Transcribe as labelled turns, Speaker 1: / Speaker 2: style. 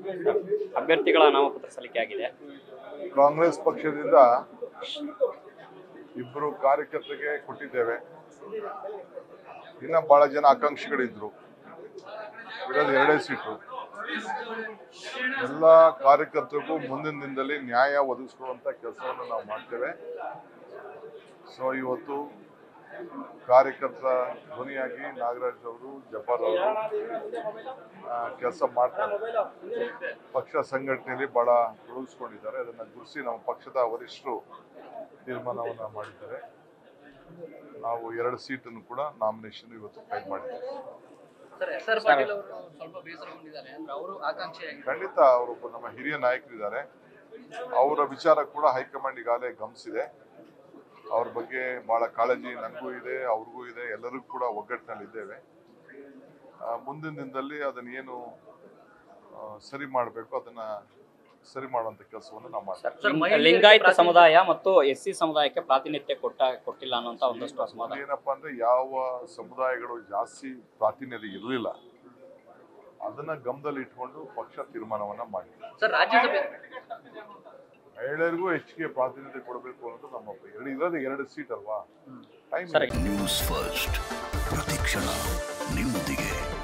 Speaker 1: ಅಭ್ಯರ್ಥಿಗಳ ನಾಮಪತ್ರ ಸಲ್ಲಿಕೆ ಆಗಿದೆ.
Speaker 2: ಕಾಂಗ್ರೆಸ್ ಪಕ್ಷದಿಂದ ಇಬ್ಬರು ಕಾರ್ಯಕರ್ತರಿಗೆ ಕೊಟ್ಟಿದ್ದೇವೆ. ಇನ್ನ ಬಹಳ ಜನ ಆಕಾಂಕ್ಷಿಗಳಿದ್ರು. ಇರೋದು 2 ಸೀಟು. ಎಲ್ಲ ಕಾರ್ಯಕರ್ತರಿಗೂ ಮುಂದಿನ ದಿನದಲ್ಲಿ ನ್ಯಾಯ ಒದಗಿಸುವಂತ ಕೆಲಸವನ್ನು ನಾವು ಮಾಡ್ತೇವೆ. ಸೊ ಇವತ್ತು ಕಾರ್ಯಕರ್ತರ ಧ್ವನಿಯಾಗಿ ನಾಗರಾಜ್ ಅವರು, ಜಬ್ಬಾರ್ ಅವರು ಕೆಲಸ ಮಾಡ್ತಾರೆ. ಪಕ್ಷ ಸಂಘಟನೆಯಲ್ಲಿ ಬಹಳ ತೊಡಗಿಸ್ಕೊಂಡಿದ್ದಾರೆ. ಅದನ್ನು ಗುರುಸಿ ನಮ್ಮ ಪಕ್ಷದ ವರಿಷ್ಠರು ತೀರ್ಮಾನವನ್ನ ಮಾಡಿದ್ದಾರೆ. ನಾವು 2 ಸೀಟನ್ನು ಕೂಡ ನಾಮಿನೇಷನ್ ಇವತ್ತು ಫೈಲ್ ಮಾಡಿದ್ದೇವೆ. ಖಂಡಿತ ಅವರೊಬ್ಬ ನಮ್ಮ ಹಿರಿಯ ನಾಯಕರಿದ್ದಾರೆ. ಅವರ ವಿಚಾರ ಕೂಡ ಹೈಕಮಾಂಡ್ ಈಗಾಗಲೇ ಗಮನಿಸಿದೆ. ಅವ್ರ ಬಗ್ಗೆ ಬಹಳ ಕಾಳಜಿ ನನಗೂ ಇದೆ, ಅವ್ರಿಗೂ ಇದೆ. ಎಲ್ಲರಿಗೂ ಕೂಡ ಒಗ್ಗಟ್ಟಿನಲ್ಲಿದ್ದೇವೆ. ಮುಂದಿನ ದಿನದಲ್ಲಿ ಅದನ್ನ ಏನು ಸರಿ ಮಾಡಬೇಕು ಅದನ್ನ ಸರಿ ಮಾಡುವಂತ ಕೆಲಸವನ್ನು ನಾವು ಮಾಡ್ತೀವಿ.
Speaker 1: ಲಿಂಗಾಯತ ಸಮುದಾಯ ಮತ್ತು SC ಸಮುದಾಯಕ್ಕೆ ಪ್ರಾತಿನಿಧ್ಯ ಕೊಟ್ಟಿಲ್ಲ ಅನ್ನೋಂತ ಒಂದಷ್ಟು ಅಸಮಾಧಾನ.
Speaker 2: ಏನಪ್ಪಾ ಅಂದ್ರೆ ಯಾವ ಸಮುದಾಯಗಳು ಜಾಸ್ತಿ ಪ್ರಾತಿನಿಧ್ಯ ಇರಲಿಲ್ಲ ಅದನ್ನ ಗಮನದಲ್ಲಿ ಇಟ್ಕೊಂಡು ಪಕ್ಷ ತೀರ್ಮಾನವನ್ನ ಮಾಡಿದೆ. ಮಹಿಳೆಯರಿಗೂ ಹೆಚ್ಚಿಗೆ ಪ್ರಾತಿನಿಧ್ಯ ಕೊಡಬೇಕು ಅನ್ನೋದು ನಮ್ಮ ಇರೋದು 2 ಸೀಟ್ ಅಲ್ವಾ.
Speaker 3: ನ್ಯೂಸ್ ಫಸ್ಟ್ ಪ್ರತಿಕ್ಷಣ ನಿಮ್ಮೊಂದಿಗೆ.